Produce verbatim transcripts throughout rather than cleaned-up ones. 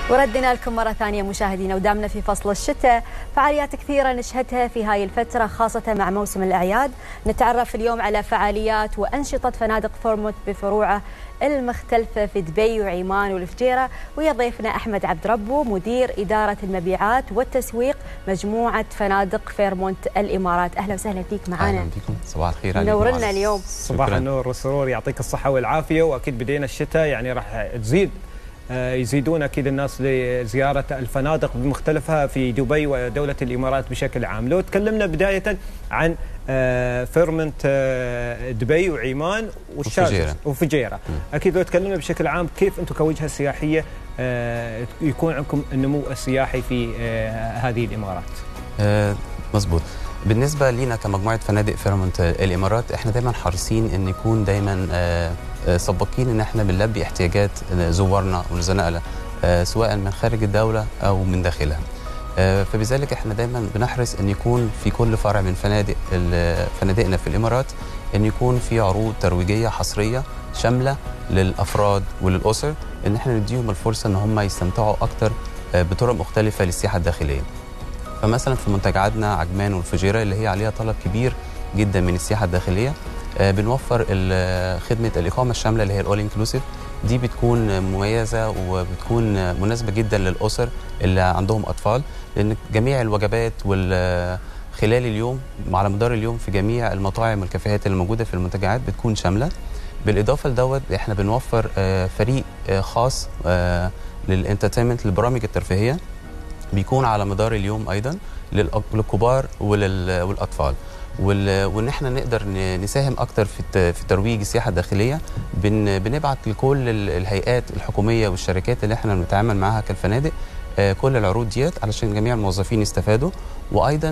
وردنا لكم مرة ثانية مشاهدينا، ودامنا في فصل الشتاء، فعاليات كثيرة نشهدها في هاي الفترة خاصة مع موسم الأعياد. نتعرف اليوم على فعاليات وأنشطة فنادق فورمونت بفروعه المختلفة في دبي وعمان والفجيرة، ويا ضيفنا أحمد عبد ربه مدير إدارة المبيعات والتسويق مجموعة فنادق فيرمونت الإمارات. أهلا وسهلا فيك معنا. أهلا بكم، صباح الخير عليكم. نورنا اليوم. صباح النور والسرور، يعطيك الصحة والعافية. وأكيد بدينا الشتاء يعني راح تزيد يزيدون أكيد الناس لزيارة الفنادق بمختلفها في دبي ودولة الإمارات بشكل عام. لو تكلمنا بداية عن فيرمونت دبي وعمان والشارجة وفجيرة، أكيد لو تكلمنا بشكل عام كيف أنتم كوجهة سياحية يكون عندكم النمو السياحي في هذه الإمارات؟ أه مظبوط. بالنسبة لنا كمجموعة فنادق فيرمونت الإمارات، احنا دايما حريصين ان يكون دايما سباقين ان احنا بنلبي احتياجات زوارنا والزنقلة سواء من خارج الدولة او من داخلها. فبذلك احنا دايما بنحرص ان يكون في كل فرع من فنادق فنادقنا في الإمارات ان يكون في عروض ترويجية حصرية شاملة للأفراد وللأسر، ان احنا نديهم الفرصة ان هم يستمتعوا اكتر بطرق مختلفة للسياحة الداخلية. فمثلا في منتجعاتنا عجمان والفجيرة اللي هي عليها طلب كبير جدا من السياحة الداخلية، بنوفر خدمة الإقامة الشاملة اللي هي الأول انكلوسيف. دي بتكون مميزة وبتكون مناسبة جدا للأسر اللي عندهم أطفال، لأن جميع الوجبات وال خلال اليوم على مدار اليوم في جميع المطاعم والكافيهات اللي موجودة في المنتجعات بتكون شاملة. بالإضافة لدوت احنا بنوفر فريق خاص للانترتينمنت للبرامج الترفيهية، بيكون على مدار اليوم ايضا للكبار والاطفال، وان احنا نقدر نساهم اكتر في في ترويج السياحه الداخليه. بنبعت لكل الهيئات الحكوميه والشركات اللي احنا بنتعامل معاها كالفنادق كل العروض ديت علشان جميع الموظفين يستفادوا، وايضا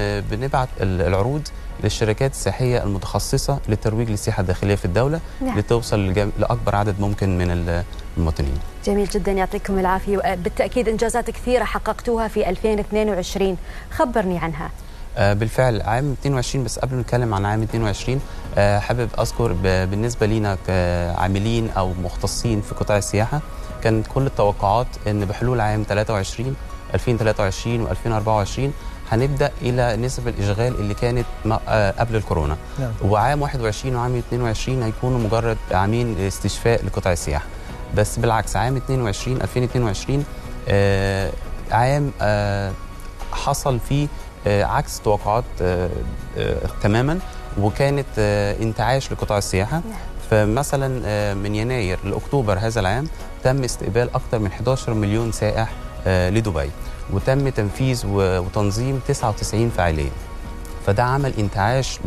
بنبعت العروض للشركات السياحيه المتخصصه للترويج للسياحه الداخليه في الدوله، نعم. لتوصل لاكبر عدد ممكن من المواطنين. جميل جدا، يعطيكم العافيه. بالتاكيد انجازات كثيره حققتوها في ألفين واثنين وعشرين، خبرني عنها. بالفعل عام اثنين وعشرين، بس قبل ما نتكلم عن عام اثنين وعشرين حابب اذكر بالنسبه لينا كعاملين او مختصين في قطاع السياحه، كانت كل التوقعات ان بحلول عام ثلاثة وعشرين ألفين وثلاثة وعشرين وألفين وأربعة وعشرين هنبدا الى نسب الاشغال اللي كانت قبل الكورونا، نعم. وعام واحد وعشرين وعام اثنين وعشرين هيكونوا مجرد عامين استشفاء لقطاع السياحه. بس بالعكس عام اثنين وعشرين ألفين واثنين وعشرين آه عام آه حصل فيه آه عكس توقعات آه آه تماما، وكانت آه انتعاش لقطاع السياحه. نعم. فمثلا آه من يناير لاكتوبر هذا العام تم استقبال اكثر من أحد عشر مليون سائح آه لدبي، وتم تنفيذ وتنظيم تسعة وتسعين فعاليه. فده عمل انتعاش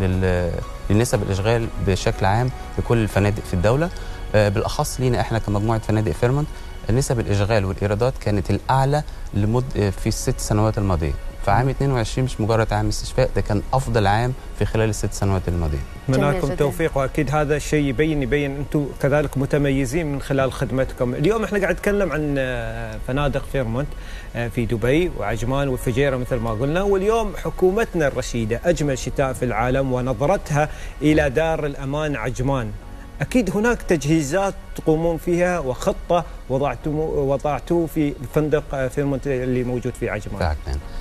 للنسب الاشغال بشكل عام لكل الفنادق في الدوله، بالاخص لينا احنا كمجموعه فنادق فيرمونت. نسب الاشغال والايرادات كانت الاعلى لمده في الست سنوات الماضيه. فعام اثنين وعشرين مش مجرد عام استشفاء، ده كان افضل عام في خلال الست سنوات الماضيه. مناكم توفيق، واكيد هذا الشيء يبين يبين انتم كذلك متميزين من خلال خدمتكم. اليوم احنا قاعد نتكلم عن فنادق فيرمونت في دبي وعجمان والفجيره مثل ما قلنا، واليوم حكومتنا الرشيده اجمل شتاء في العالم ونظرتها الى دار الامان عجمان. اكيد هناك تجهيزات تقومون فيها وخطه وضعتوا وضعتوه في فندق فيرمونت اللي موجود في عجمان.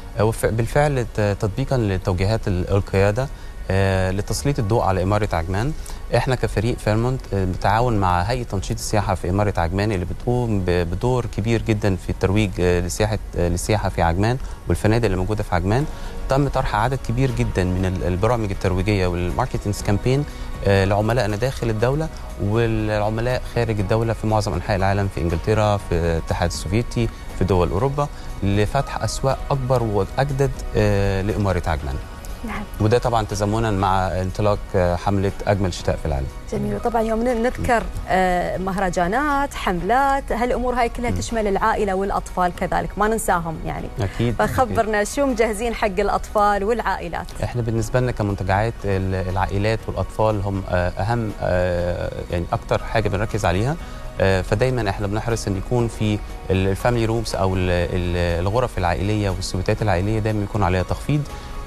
بالفعل تطبيقا لتوجيهات القياده لتسليط الضوء على إمارة عجمان، احنا كفريق فيرمونت بتعاون مع هيئة تنشيط السياحة في إمارة عجمان اللي بتقوم بدور كبير جدا في الترويج لسياحة للسياحة في عجمان والفنادق اللي موجودة في عجمان. تم طرح عدد كبير جدا من البرامج الترويجية والماركتينج كامبين لعملائنا داخل الدولة والعملاء خارج الدولة في معظم أنحاء العالم، في إنجلترا، في الاتحاد السوفيتي، في دول أوروبا، لفتح أسواق أكبر وأجدد لإمارة عجمان. نعم. وده طبعا تزامنا مع انطلاق حمله اجمل شتاء في العالم. جميل. وطبعا يوم نذكر مهرجانات، حملات، هالامور هاي كلها تشمل العائله والاطفال كذلك، ما ننساهم يعني. اكيد. فخبرنا شو مجهزين حق الاطفال والعائلات؟ احنا بالنسبه لنا كمنتجعات العائلات والاطفال هم اهم يعني اكثر حاجه بنركز عليها. فدايما احنا بنحرص ان يكون في الفاميلي رومز او الغرف العائليه والسويتات العائليه دايما يكون عليها تخفيض،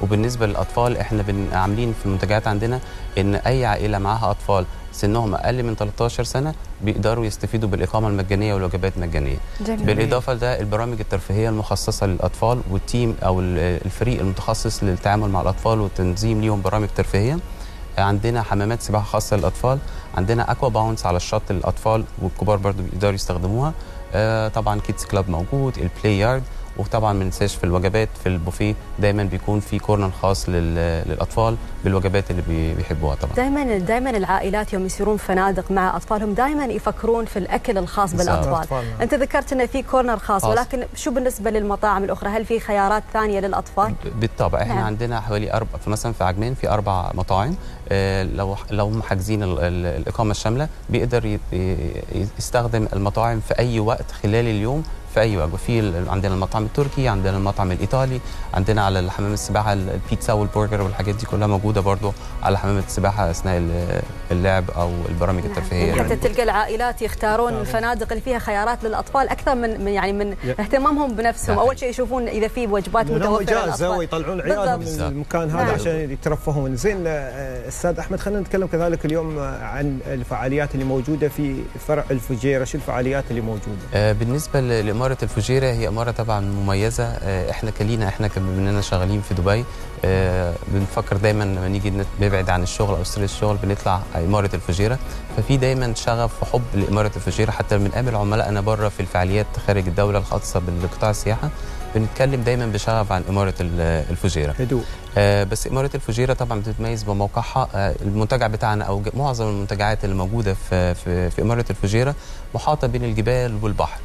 وبالنسبه للاطفال احنا عاملين في المنتجات عندنا ان اي عائله معاها اطفال سنهم اقل من ثلاثة عشر سنه بيقدروا يستفيدوا بالاقامه المجانيه والوجبات المجانيه. جميل. بالاضافه لده البرامج الترفيهيه المخصصه للاطفال والتيم او الفريق المتخصص للتعامل مع الاطفال وتنظيم ليهم برامج ترفيهيه. عندنا حمامات سباحه خاصه للاطفال، عندنا اكوا باونس على الشط للاطفال والكبار برضو بيقدروا يستخدموها. آه طبعا كيدز كلاب موجود، البلاي يارد، وطبعا ما ننساش في الوجبات في البوفيه دايما بيكون في كورنر خاص للاطفال بالوجبات اللي بيحبوها. طبعا دايما دايما العائلات يوم يصيرون فنادق مع اطفالهم دايما يفكرون في الاكل الخاص بالاطفال. انت ذكرت انه في كورنر خاص, خاص ولكن شو بالنسبه للمطاعم الاخرى؟ هل في خيارات ثانيه للاطفال؟ بالطبع احنا نعم. عندنا حوالي اربع مثلا في عجمان في اربع مطاعم. آه لو لو هم حاجزين الاقامه الشامله بيقدر يستخدم المطاعم في اي وقت خلال اليوم في اي وجبه. في عندنا المطعم التركي، عندنا المطعم الايطالي، عندنا على الحمام السباحه البيتزا والبرجر والحاجات دي كلها موجوده برضو على حمام السباحه اثناء اللعب او البرامج نعم. الترفيهيه. حتى تلقى العائلات يختارون الفنادق اللي فيها خيارات للاطفال اكثر من يعني من اهتمامهم بنفسهم. اول شيء يشوفون اذا في وجبات متوفره للاطفال ويطلعون عيالهم من المكان هذا نعم. عشان يترفهون. زين استاذ احمد، خلينا نتكلم كذلك اليوم عن الفعاليات اللي موجوده في فرع الفجيره. شو الفعاليات اللي موجوده؟ آه بالنسبه لاماره الفجيره هي اماره طبعا مميزه. آه احنا كلينا احنا كمننا شغالين في دبي آه بنفكر دايما لما نيجي نبعد عن الشغل او ستريس الشغل بنطلع اماره الفجيره، ففي دايما شغف وحب لاماره الفجيره. حتى بنقابل عملائنا بره في الفعاليات خارج الدوله الخاصه بالقطاع السياحه بنتكلم دايما بشغف عن اماره الفجيره. هدوء. آه بس اماره الفجيره طبعا بتتميز بموقعها. آه المنتجع بتاعنا او معظم المنتجعات اللي موجوده في في, في اماره الفجيره محاطه بين الجبال والبحر.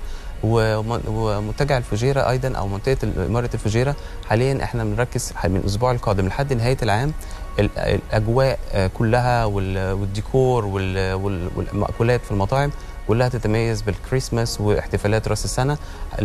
ومنتجع الفجيره ايضا او منطقه اماره الفجيره حاليا احنا بنركز من الاسبوع القادم لحد نهايه العام الاجواء كلها والديكور والمأكولات في المطاعم كلها تتميز بالكريسماس واحتفالات راس السنه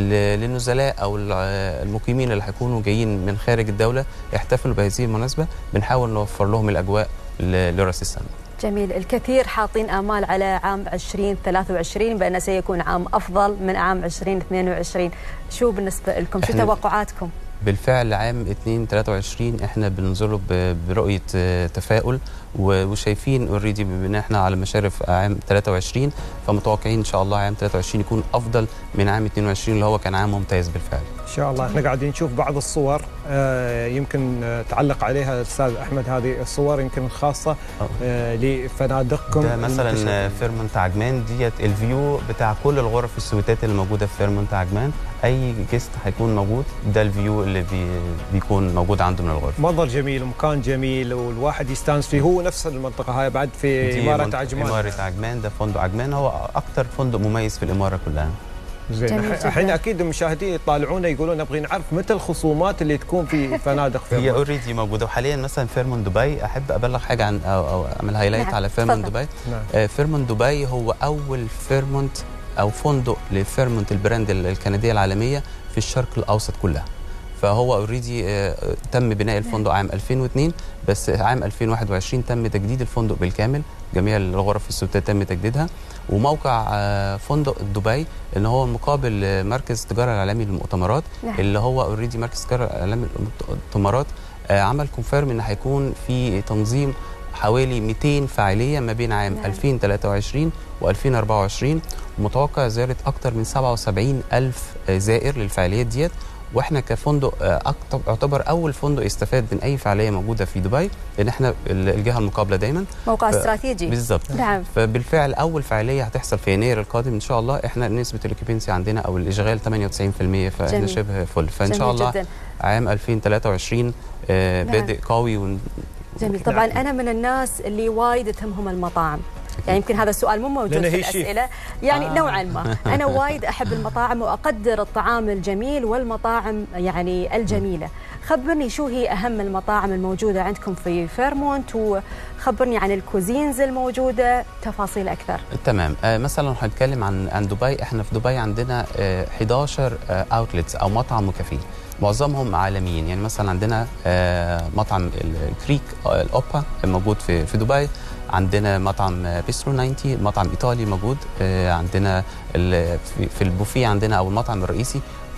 للنزلاء او المقيمين اللي هيكونوا جايين من خارج الدوله يحتفلوا بهذه المناسبه. بنحاول نوفر لهم الاجواء لراس السنه. جميل. الكثير حاطين آمال على عام ألفين وثلاثة وعشرين بأنه سيكون عام أفضل من عام ألفين واثنين وعشرين. شو بالنسبة لكم؟ شو توقعاتكم؟ بالفعل عام ألفين وثلاثة وعشرين احنا بننظره برؤيه تفاؤل وشايفين اوريدي بما ان احنا على مشارف عام ثلاثة وعشرين فمتوقعين ان شاء الله عام ثلاثة وعشرين يكون افضل من عام اثنين وعشرين اللي هو كان عام ممتاز بالفعل. ان شاء الله. احنا قاعدين نشوف بعض الصور آه يمكن آه تعلق عليها الاستاذ احمد، هذه الصور يمكن خاصه آه لفنادقكم. ده مثلا فيرمونت عجمان ديت الفيو بتاع كل الغرف السويتات اللي موجوده في فيرمونت عجمان. اي جيست هيكون موجود ده الفيو اللي بي بيكون موجود عنده من الغرف. منظر جميل ومكان جميل والواحد يستانس فيه. هو نفس المنطقه هاي بعد في اماره عجمان. اماره عجمان ده فندق عجمان هو اكثر فندق مميز في الاماره كلها. زين الحين اكيد المشاهدين يطالعونا يقولون نبغى نعرف متى الخصومات اللي تكون في فنادق فيرمونت. هي اوريدي موجوده وحاليا مثلا فيرمونت دبي. احب ابلغ حاجه عن او, أو اعمل هايلايت نعم. على فيرمونت دبي. نعم. آه فيرمونت دبي هو اول فيرمونت او فندق لفيرمونت البراند الكنديه العالميه في الشرق الاوسط كلها. فهو اوريدي آه تم بناء الفندق عام ألفين واثنين، بس عام ألفين وواحد وعشرين تم تجديد الفندق بالكامل. جميع الغرف السويتات تم تجديدها. وموقع آه فندق دبي اللي هو مقابل مركز التجاره العالمي للمؤتمرات نعم. اللي هو اوريدي مركز التجاره العالمي للمؤتمرات آه عمل كونفيرم ان هيكون في تنظيم حوالي مئتين فعاليه ما بين عام نعم. ألفين وثلاثة وعشرين وألفين وأربعة وعشرين. ومتوقع زياره اكثر من سبعة وسبعين ألف زائر للفعاليات ديت. واحنا كفندق يعتبر اول فندق يستفاد من اي فعاليه موجوده في دبي لان احنا الجهه المقابله دايما موقع ف... استراتيجي بالظبط. نعم. فبالفعل اول فعاليه هتحصل في يناير القادم ان شاء الله. احنا نسبه الاوكيبنسي عندنا او الاشغال ثمانية وتسعين بالمئة فاحنا جميل. شبه فل. فان شاء الله جداً. عام ألفين وثلاثة وعشرين آه نعم. بادئ قوي ون... جميل. طبعا انا من الناس اللي وايد تهمهم المطاعم. يعني يمكن هذا السؤال مو موجود في الأسئلة يعني آه. نوعا ما. أنا وايد أحب المطاعم وأقدر الطعام الجميل والمطاعم يعني الجميلة. خبرني شو هي أهم المطاعم الموجودة عندكم في فيرمونت وخبرني عن الكوزينز الموجودة تفاصيل أكثر. تمام. آه مثلا هنتكلم عن عن دبي. احنا في دبي عندنا آه أحد عشر آه اوتلتس أو مطعم وكافيه معظمهم عالميين. يعني مثلا عندنا آه مطعم الكريك آه الأوبا موجود في في دبي. عندنا مطعم بيسترو تسعين مطعم ايطالي موجود. عندنا في البوفيه عندنا او المطعم الرئيسي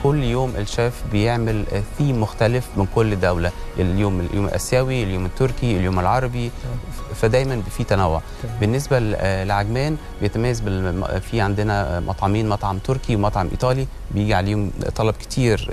كل يوم الشيف بيعمل ثيم مختلف من كل دوله، اليوم اليوم الاسيوي، اليوم التركي، اليوم العربي، فدايما في تنوع. بالنسبه لعجمان بيتميز بال... في عندنا مطعمين، مطعم تركي ومطعم ايطالي بيجي عليهم طلب كتير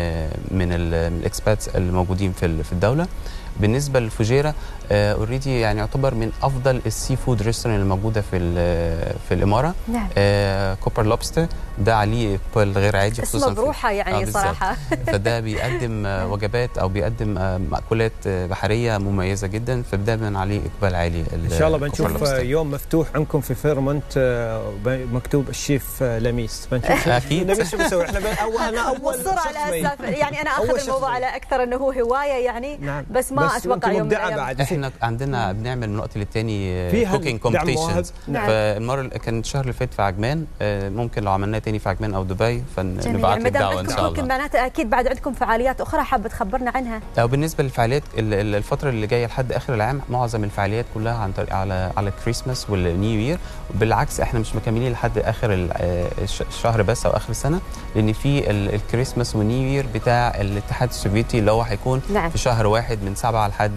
من الاكسباتس الموجودين في في الدوله. بالنسبه للفجيره اوريدي يعني يعتبر من افضل السي فود ريستورانت الموجوده في في الاماره. نعم. آه كوبر لوبستر ده عليه اقبال غير عادي، خصوصا اسمه بروحه يعني. آه صراحه فده بيقدم وجبات او بيقدم مأكولات بحريه مميزه جدا، فدايما عليه اقبال عالي. ان شاء الله بنشوف يوم مفتوح عندكم في فيرمونت مكتوب الشيف لميس، بنشوف اكيد نبي شو بنسوي احنا. انا اول مصر على اساس يعني انا اخذ الموضوع على اكثر انه هو هوايه يعني. نعم. بس ما اتوقع يوم بعد. احنا عندنا بنعمل من وقت للتاني كوكينج كومبيتيشنز. نعم. فالمره كان الشهر اللي فات في عجمان، ممكن لو عملناه تاني في عجمان او دبي فنبعت لك دعوه ان شاء الله. ممكن معناته اكيد بعد عندكم فعاليات اخرى حابه تخبرنا عنها. او بالنسبه للفعاليات الفتره اللي جايه لحد اخر العام معظم الفعاليات كلها عن طريق على على الكريسماس والنيو يير. بالعكس احنا مش مكملين لحد اخر الشهر بس او اخر السنه، لان في الكريسماس والنيو يير بتاع الاتحاد السوفيتي اللي هو هيكون نعم. في شهر واحد من سبعة لحد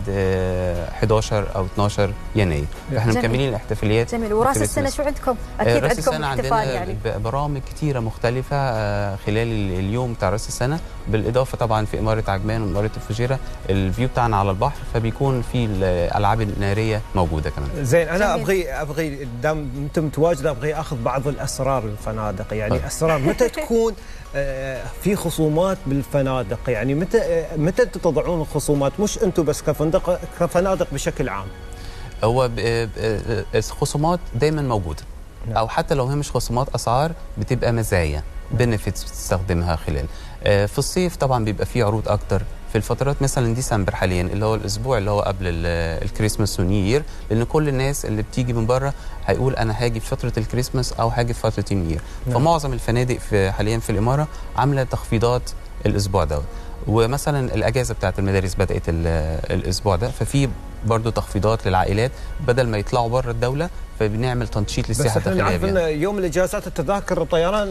احداشر او اتناشر يناير. احنا مكملين الاحتفاليات. جميل. وراس السنه شو عندكم؟ اكيد راس عندكم احتفال يعني برامج كثيره مختلفه خلال اليوم بتاع راس السنه، بالاضافه طبعا في اماره عجمان واماره الفجيره الفيو بتاعنا على البحر، فبيكون في الالعاب الناريه موجوده كمان. زين. انا جميل. ابغي ابغي دام انتم متواجده ابغي اخذ بعض الاسرار الفنادق، يعني أه. اسرار متى تكون في خصومات بالفنادق، يعني متى متى تضعون الخصومات؟ مش انتم بس كفندق، كفنادق بشكل عام. هو الخصومات دايما موجوده. نعم. او حتى لو هي مش خصومات، اسعار بتبقى مزايا بنفيتس بتستخدمها خلال. في الصيف طبعا بيبقى فيه عروض اكتر، في الفترات مثلا ديسمبر حاليا اللي هو الاسبوع اللي هو قبل الكريسماس ونيو يير، لان كل الناس اللي بتيجي من بره هيقول انا هاجي في فتره الكريسماس او هاجي في فتره النيو يير. نعم. فمعظم الفنادق في حاليا في الاماره عامله تخفيضات الاسبوع دوت. ومثلا الاجازه بتاعت المدارس بدات الاسبوع ده، ففي برضه تخفيضات للعائلات بدل ما يطلعوا بره الدوله، فبنعمل تنشيط للسياحه الداخليه. بس احنا نعرف ان يوم الاجازات التذاكر الطيران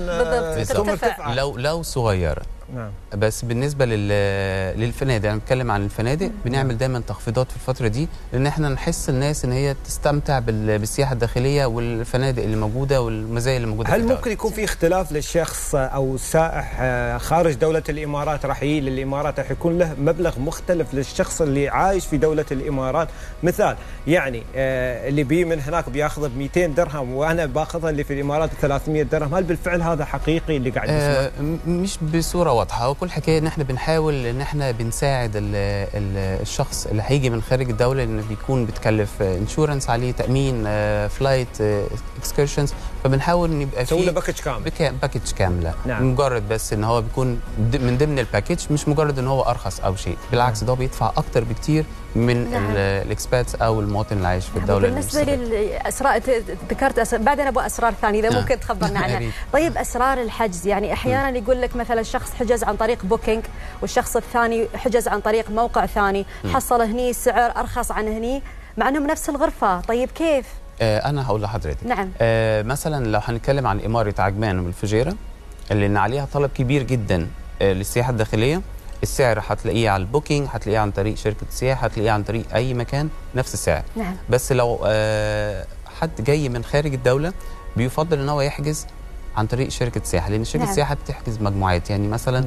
بالضبط لو لو صغيره. نعم. بس بالنسبه لل... للفنادق، انا بتكلم عن الفنادق، بنعمل دايما تخفيضات في الفتره دي لان احنا نحس الناس ان هي تستمتع بال... بالسياحه الداخليه والفنادق اللي موجوده والمزايا اللي موجوده. هل ممكن يكون في اختلاف للشخص او السائح خارج دوله الامارات راح يجي للامارات راح يكون له مبلغ مختلف للشخص اللي عايش في دوله الامارات؟ مثال يعني اللي بي من هناك بياخذ ب مئتين درهم وانا باخذها اللي في الامارات ثلاثمئة درهم، هل بالفعل هذا حقيقي اللي قاعد نسمعه؟ آه مش بصوره واضحه، وكل حكايه ان احنا بنحاول ان احنا بنساعد ال ال الشخص اللي هيجي من خارج الدوله، لان بيكون بتكلف انشورنس عليه، تامين، فلايت اكسكرشنز، فبنحاول ان يبقى في باكج كامل باكج كامله. نعم. مجرد بس ان هو بيكون من ضمن الباكج، مش مجرد ان هو ارخص او شيء، بالعكس ده هو بيدفع اكتر بكتير من نعم. الاكسباتس او المواطن اللي عايش في الدوله. بالنسبه للاسرار ذكرت أسر... بعدين ابغى اسرار ثانيه اذا ممكن تخبرنا عنها. طيب اسرار الحجز، يعني احيانا يقول لك مثلا شخص حجز عن طريق بوكينج والشخص الثاني حجز عن طريق موقع ثاني، حصل هني سعر ارخص عن هني مع انهم نفس الغرفه، طيب كيف؟ آه انا هقول لحضرتك. نعم. آه مثلا لو هنتكلم عن اماره عجمان والفجيره اللي ان عليها طلب كبير جدا آه للسياحه الداخليه، السعر هتلاقيه على البوكينج، هتلاقيه عن طريق شركه سياحه، هتلاقيه عن طريق اي مكان نفس السعر. نعم. بس لو آه حد جاي من خارج الدوله بيفضل ان هو يحجز عن طريق شركه سياحه، لان شركه نعم. سياحه بتحجز مجموعات، يعني مثلا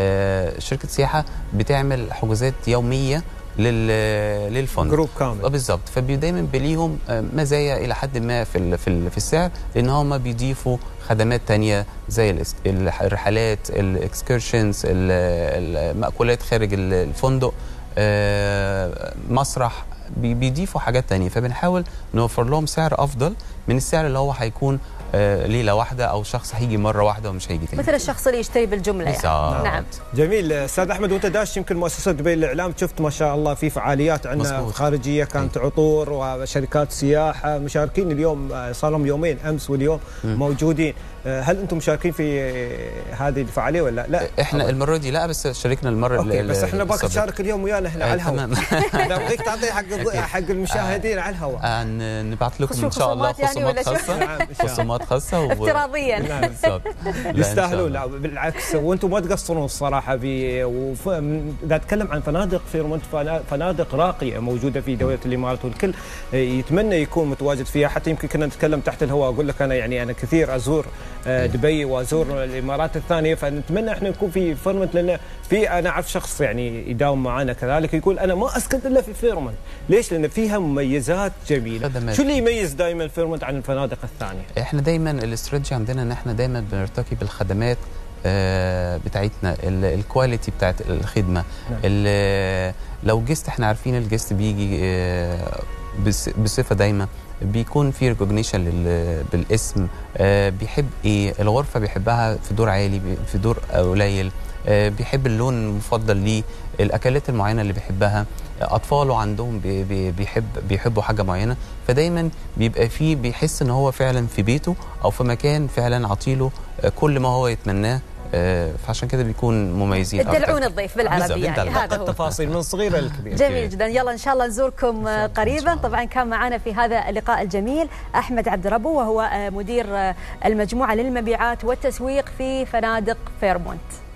آه شركه سياحه بتعمل حجوزات يوميه لل للفندق جروب كامل. بالظبط، فدايما بليهم مزايا الى حد ما في ال في, ال في السعر، لان هم بيضيفوا خدمات ثانيه زي الرحلات، الاكسكرشنز، المأكولات خارج الفندق، مسرح، بيضيفوا حاجات ثانيه، فبنحاول نوفر لهم سعر افضل من السعر اللي هو هيكون ليله واحده او شخص هيجي مره واحده ومش هيجي تاني، مثل الشخص اللي يشتري بالجمله يعني. نعم. جميل. استاذ احمد، وانت داش يمكن مؤسسه دبي للاعلام، شفت ما شاء الله في فعاليات عندنا خارجيه، كانت عطور وشركات سياحه مشاركين اليوم، صار لهم يومين امس واليوم م. موجودين. هل انتم مشاركين في هذه الفعاليه ولا لا؟ احنا طبعا. المره دي لا، بس شاركنا المره اللي بس احنا باك تشارك اليوم ويانا احنا على الهواء. اذا بغيك تعطي حق حق المشاهدين على الهواء. آه نبعث لكم ان شاء الله خصومات خاصه. خصومات خاصه افتراضيا. بالضبط. يستاهلون. لا بالعكس، وانتم ما تقصرون الصراحه. اذا اتكلم عن فنادق فيرمونت، فنادق راقيه موجوده في دوله الامارات، والكل يتمنى يكون متواجد فيها. حتى يمكن كنا نتكلم تحت الهواء، اقول لك انا يعني انا كثير ازور دبي وازور الامارات الثانيه، فنتمنى احنا نكون في فيرمونت. لان في انا اعرف شخص يعني يداوم معنا كذلك يقول انا ما اسكت الا في فيرمونت. ليش؟ لان فيها مميزات جميله. شو اللي يميز دائما فيرمونت عن الفنادق الثانيه؟ احنا دايما الاستراتيجي عندنا ان احنا دايما بنرتقي بالخدمات بتاعتنا، الكواليتي بتاعت الخدمه. نعم. لو جست احنا عارفين الجست بيجي بصفه دايما بيكون في ريكوجنيشن بالاسم، بيحب ايه الغرفه، بيحبها في دور عالي في دور قليل، بيحب اللون المفضل ليه، الاكلات المعينه اللي بيحبها، اطفاله عندهم بيحب بيحبوا حاجه معينه. فدايما بيبقى فيه بيحس ان هو فعلا في بيته او في مكان فعلا عطيله كل ما هو يتمناه. فعشان كده بيكون مميزين. تدلعون الضيف بالعربي يعني. هذا هو التفاصيل من صغيره لكبيره. جميل جدا. يلا ان شاء الله نزوركم قريبا. طبعا كان معنا في هذا اللقاء الجميل احمد عبد ربو، وهو مدير المجموعه للمبيعات والتسويق في فنادق فيرمونت.